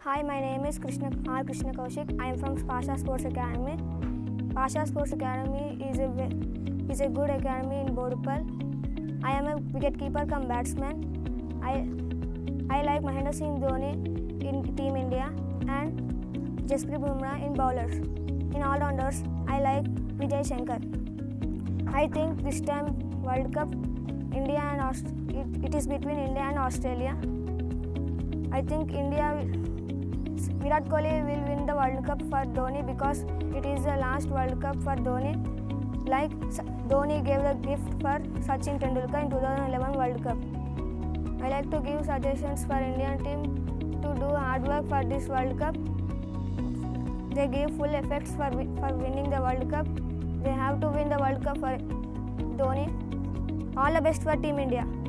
Hi, my name is Krishna Kaushik. I am from Pasha Sports Academy. Pasha Sports Academy is a good academy in Bodupal. I am a wicketkeeper cum batsman. I like Mahendra Singh Dhoni in Team India and Jasprit Bumrah in bowlers. In all-rounders, I like Vijay Shankar. I think this time World Cup, it is between India and Australia. I think Virat Kohli will win the World Cup for Dhoni because it is the last World Cup for Dhoni. Like Dhoni gave the gift for Sachin Tendulkar in 2011 World Cup. I like to give suggestions for Indian team to do hard work for this World Cup. They give full effects for winning the World Cup. They have to win the World Cup for Dhoni. All the best for Team India.